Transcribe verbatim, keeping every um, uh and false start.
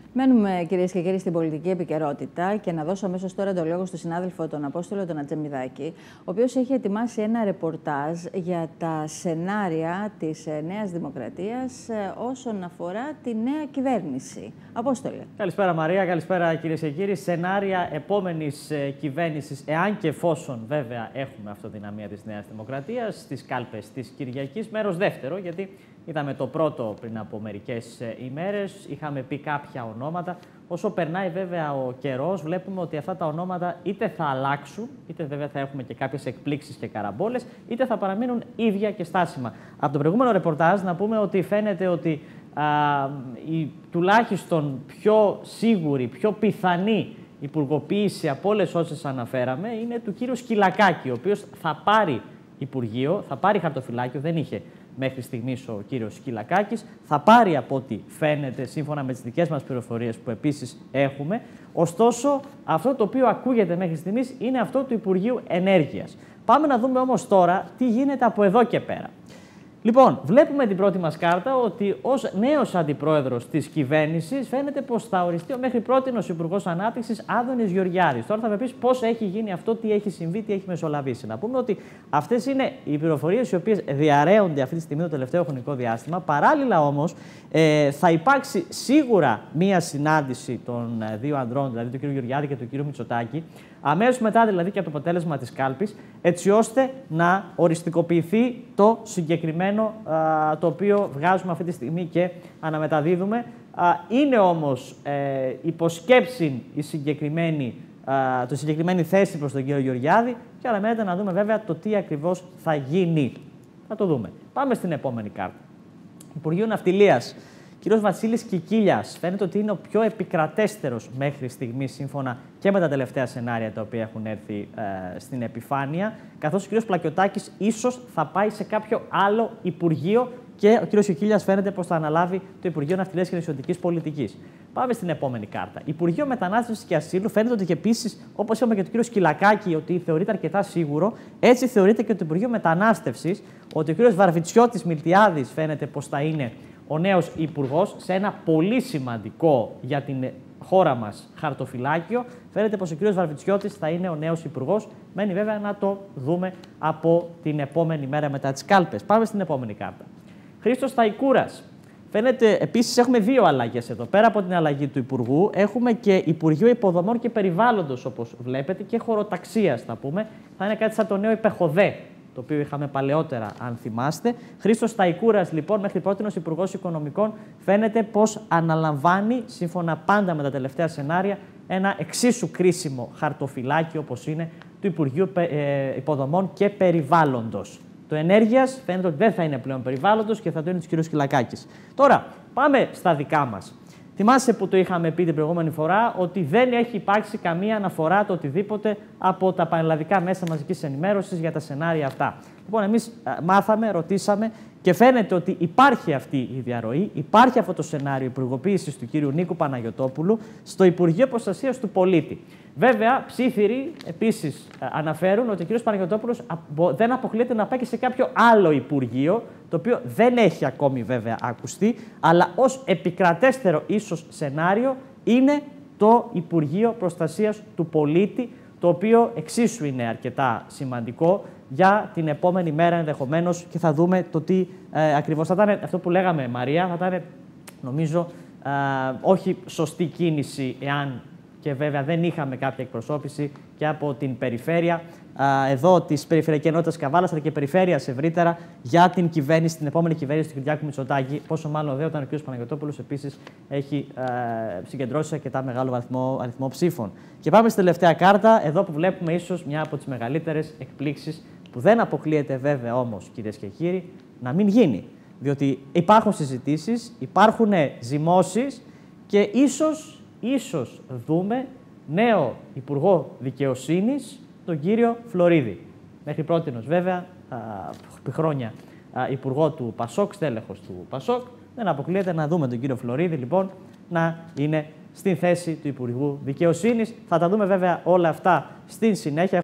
Μένουμε, κυρίες και κύριοι, στην πολιτική επικαιρότητα και να δώσω αμέσως τώρα το λόγο στον συνάδελφο, τον Απόστολο τον Ατζεμιδάκη, ο οποίος έχει ετοιμάσει ένα ρεπορτάζ για τα σενάρια της Νέας Δημοκρατίας όσον αφορά τη νέα κυβέρνηση. Απόστολε. Καλησπέρα, Μαρία. Καλησπέρα, κυρίες και κύριοι. Σενάρια επόμενης κυβέρνησης, εάν και εφόσον βέβαια έχουμε αυτοδυναμία της Νέας Δημοκρατίας, στις κάλπες της Κυριακής. Μέρος δεύτερο, γιατί είδαμε το πρώτο πριν από μερικές ημέρες, είχαμε πει κάποια ονόματα. Όσο περνάει βέβαια ο καιρός, βλέπουμε ότι αυτά τα ονόματα είτε θα αλλάξουν, είτε βέβαια θα έχουμε και κάποιες εκπλήξεις και καραμπόλες, είτε θα παραμείνουν ίδια και στάσιμα. Από το προηγούμενο ρεπορτάζ να πούμε ότι φαίνεται ότι α, η τουλάχιστον πιο σίγουρη, πιο πιθανή υπουργοποίηση από όλες όσες αναφέραμε είναι του κύριου Σκυλακάκη, ο οποίος θα πάρει Υπουργείο, θα πάρει χαρτοφυλάκιο, δεν είχε μέχρι στιγμής ο κύριος Σκυλακάκης, θα πάρει από ό,τι φαίνεται σύμφωνα με τις δικές μας πληροφορίες που επίσης έχουμε. Ωστόσο, αυτό το οποίο ακούγεται μέχρι στιγμής είναι αυτό του Υπουργείου Ενέργειας. Πάμε να δούμε όμως τώρα τι γίνεται από εδώ και πέρα. Λοιπόν, βλέπουμε την πρώτη μας κάρτα ότι ως νέος αντιπρόεδρος της κυβέρνησης φαίνεται πως θα οριστεί ο μέχρι πρότινος Υπουργός Ανάπτυξης Άδωνης Γεωργιάδης. Τώρα θα με πεις πώς έχει γίνει αυτό, τι έχει συμβεί, τι έχει μεσολαβήσει. Να πούμε ότι αυτές είναι οι πληροφορίες οι οποίες διαρρέονται αυτή τη στιγμή το τελευταίο χρονικό διάστημα. Παράλληλα όμως ε, θα υπάρξει σίγουρα μία συνάντηση των δύο ανδρών, δηλαδή του κ. Γεωργιάδη και του κ. Μητσοτάκη, αμέσως μετά δηλαδή και από το αποτέλεσμα της κάλπης, έτσι ώστε να οριστικοποιηθεί το συγκεκριμένο α, το οποίο βγάζουμε αυτή τη στιγμή και αναμεταδίδουμε. Α, είναι όμως ε, υποσκέψη η συγκεκριμένη, α, το συγκεκριμένη θέση προς τον κύριο Γεωργιάδη και αναμένεται να δούμε βέβαια το τι ακριβώς θα γίνει. Θα το δούμε. Πάμε στην επόμενη κάρτα. Υπουργείο Ναυτιλίας. Κύριος Βασίλης Κικίλιας φαίνεται ότι είναι ο πιο επικρατέστερος μέχρι στιγμής σύμφωνα και με τα τελευταία σενάρια τα οποία έχουν έρθει ε, στην επιφάνεια, καθώς ο κύριος Πλακιωτάκης ίσως θα πάει σε κάποιο άλλο Υπουργείο και ο κύριος Κικίλιας φαίνεται πως θα αναλάβει το Υπουργείο Ναυτιλίας και Νησιωτικής Πολιτικής. Πάμε στην επόμενη κάρτα. Υπουργείο Μετανάστευσης και Ασύλου φαίνεται ότι και επίσης, όπως είπαμε και το κύριο Σκυλακάκη, ότι θεωρείται αρκετά σίγουρο, έτσι θεωρείται και το Υπουργείο Μετανάστευσης, ότι ο κύριος Βαρβιτσιώτης Μιλτιάδης φαίνεται πως θα είναι ο νέος υπουργός σε ένα πολύ σημαντικό για την χώρα μας χαρτοφυλάκιο. Φαίνεται πως ο κύριος Βαρβιτσιώτης θα είναι ο νέος υπουργός. Μένει βέβαια να το δούμε από την επόμενη μέρα μετά τις κάλπες. Πάμε στην επόμενη κάρτα. Χρήστος Σταϊκούρας. Φαίνεται επίσης έχουμε δύο αλλαγές εδώ. Πέρα από την αλλαγή του Υπουργού, έχουμε και Υπουργείο Υποδομών και Περιβάλλοντος, όπως βλέπετε, και χωροταξίας θα πούμε. Θα είναι κάτι σαν το νέο ΙΠΕΧΟΔΕ, το οποίο είχαμε παλαιότερα, αν θυμάστε. Χρήστος Σταϊκούρας, λοιπόν, μέχρι πρότινος Υπουργός Οικονομικών, φαίνεται πως αναλαμβάνει, σύμφωνα πάντα με τα τελευταία σενάρια, ένα εξίσου κρίσιμο χαρτοφυλάκιο, όπως είναι του Υπουργείου Υποδομών και Περιβάλλοντος. Το Ενέργειας φαίνεται ότι δεν θα είναι πλέον περιβάλλοντος και θα το είναι του κ. Σκυλακάκης. Τώρα, πάμε στα δικά μας. Θυμάσαι που το είχαμε πει την προηγούμενη φορά ότι δεν έχει υπάρξει καμία αναφορά το οτιδήποτε από τα πανελλαδικά μέσα μαζικής ενημέρωσης για τα σενάρια αυτά. Λοιπόν, εμείς μάθαμε, ρωτήσαμε και φαίνεται ότι υπάρχει αυτή η διαρροή, υπάρχει αυτό το σενάριο υπουργοποίησης του κύριου Νίκου Παναγιωτόπουλου στο Υπουργείο Προστασίας του Πολίτη. Βέβαια, ψήφιροι επίσης αναφέρουν ότι ο κύριος Παναγιωτόπουλος δεν αποκλείεται να πάει και σε κάποιο άλλο Υπουργείο, το οποίο δεν έχει ακόμη βέβαια ακουστεί, αλλά ως επικρατέστερο ίσως σενάριο είναι το Υπουργείο Προστασίας του Πολίτη, το οποίο εξίσου είναι αρκετά σημαντικό για την επόμενη μέρα ενδεχομένως και θα δούμε το τι ε, ακριβώς θα ήταν αυτό που λέγαμε, Μαρία, θα ήταν νομίζω ε, όχι σωστή κίνηση εάν και βέβαια δεν είχαμε κάποια εκπροσώπηση και από την περιφέρεια ε, εδώ της Περιφερειακής Ενότητας Καβάλας αλλά και περιφέρειας ευρύτερα για την κυβέρνηση, την επόμενη κυβέρνηση του Κυριάκου Μητσοτάκη. Πόσο μάλλον δε όταν ο κ. Παναγιωτόπουλος επίσης έχει ε, συγκεντρώσει αρκετά μεγάλο βαθμό, αριθμό ψήφων. Και πάμε στη τελευταία κάρτα, εδώ που βλέπουμε ίσως μια από τις μεγαλύτερες εκπλήξεις που δεν αποκλείεται βέβαια όμως, κυρίες και κύριοι, να μην γίνει. Διότι υπάρχουν συζητήσεις, υπάρχουν ζυμώσεις και ίσως, ίσως δούμε νέο Υπουργό Δικαιοσύνης, τον κύριο Φλωρίδη. Μέχρι πρότινος βέβαια, α, χρόνια α, Υπουργό του Πασόκ, στέλεχος του Πασόκ, δεν αποκλείεται να δούμε τον κύριο Φλωρίδη λοιπόν να είναι στην θέση του Υπουργού Δικαιοσύνης. Θα τα δούμε βέβαια όλα αυτά στην συνέχεια.